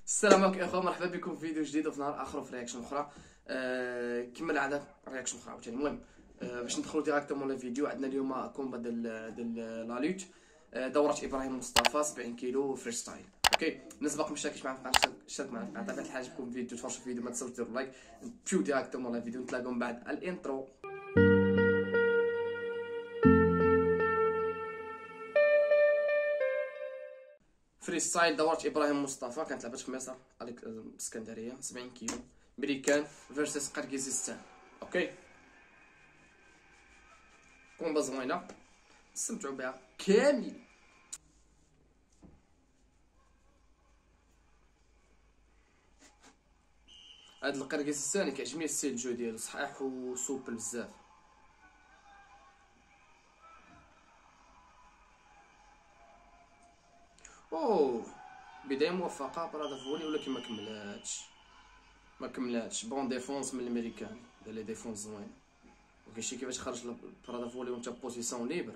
السلام عليكم يا اخوان، مرحبا بكم في فيديو جديد وفي نهار اخر وفي رياكشن اخرى. كما العاده رياكشن اخرى عاوتاني. المهم، باش ندخلوا ديراكتومون للفيديو، عندنا اليوم كومبا ديال لا لوت. دوره ابراهيم مصطفى 70 كيلو فري ستايل. اوكي، الناس باقي مشاركش معنا في القناه، اشترك معنا في القناه. طبيعه الحال عجبكم الفيديو تفرجوا في الفيديو، ما تنساوش ديروا لايك. نمشيو ديراكتومون للفيديو، نتلاقاو من بعد الانترو. فري ستايل دوره ابراهيم مصطفى كانت لعبت في مصر، الاسكندريه. 70 كيلو امريكان فيرسس قرقيزستان. اوكي، كومبا زوينه، استمتعوا بها كامل. هاد القرقيزستاني كيعجبني الستيل جو ديالو، صحيح وسوبل بزاف. اوه، بدايه موفقه برادا فولي، ولكن ما كملاتش بون ديفونس من الامريكاني، دار لي ديفونس زوين، ولكن شي كيفاش خرج برادا فولي وانت بوزيسيون ليبر.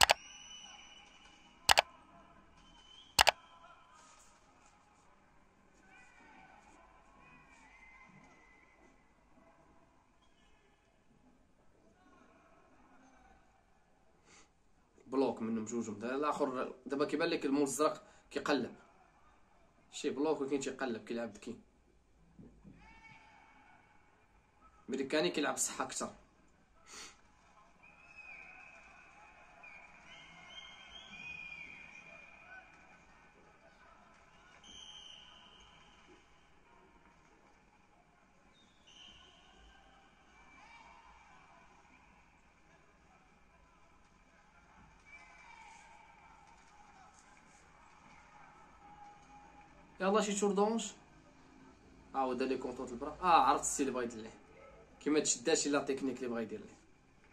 بلوك منهم جوجهم، دابا الاخر دابا كيبان لك المزرق كيقلب، شي بلوك ولكن تيقلب كيلعب بكي. الامريكاني كيلعب بصحه اكثر. يلاه شي تور دونج. هو دار لي كونطونط البرا، عرفت السي اللي بغا يدير ليه، كيما تشداش الا تكنيك اللي بغا يدير ليه.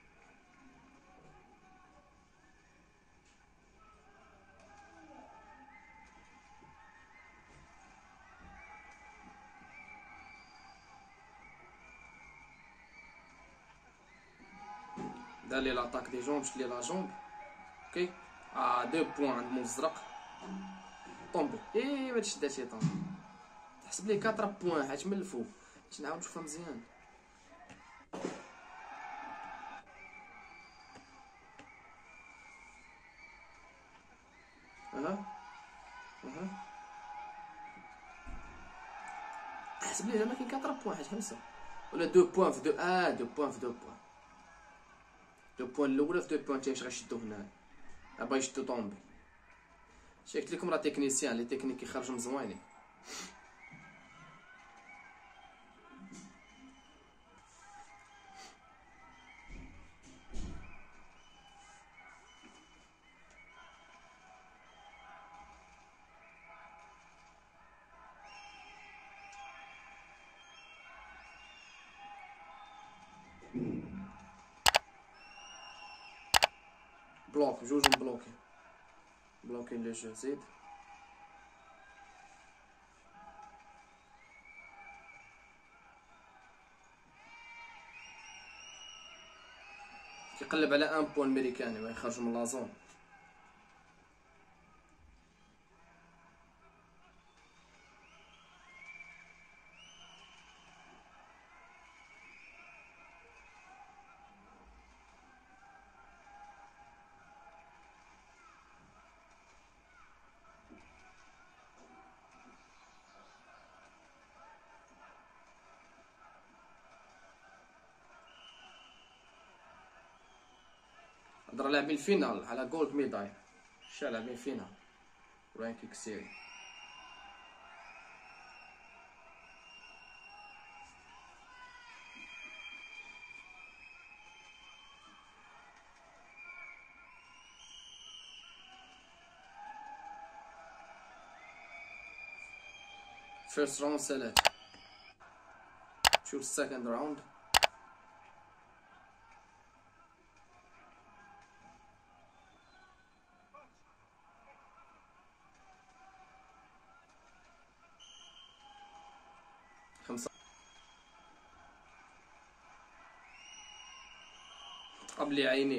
دار لي لاطاك دي جونب، شد لي لا جونب. اوكي، دو بوان عند مزرق. طومبي، ما تشداتش طومبي، تحسب ليه 4 بوان حيت من الفوق، باش نعاود نشوفها مزيان. اها اها، حسب ليه زعما كاين 4 بوان حيت 5 ولا 2 بوان في 2. 2 بوان في 2 بوان. 2 بوان الاولى في 2 بوان تاني، غيشدو هنا، باغي يشدو طومبي. شي قلت لكم راه تكنيسيان، لي تكنيك كيخرجوا مزوينين. بلوك جوج مبلوكين، بلوكين لو جو. زيد كيقلب على 1 بوان امريكاني ما يخرجوا من لا زون. هضر لاعبين فينال على جولد ميداي، شا لاعبين فينال رانكيك سيري. فيرست راوند سالات، شوف السكند راوند. خمسة قبل عينيه.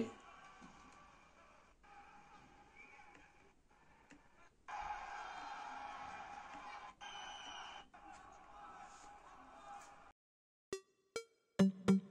you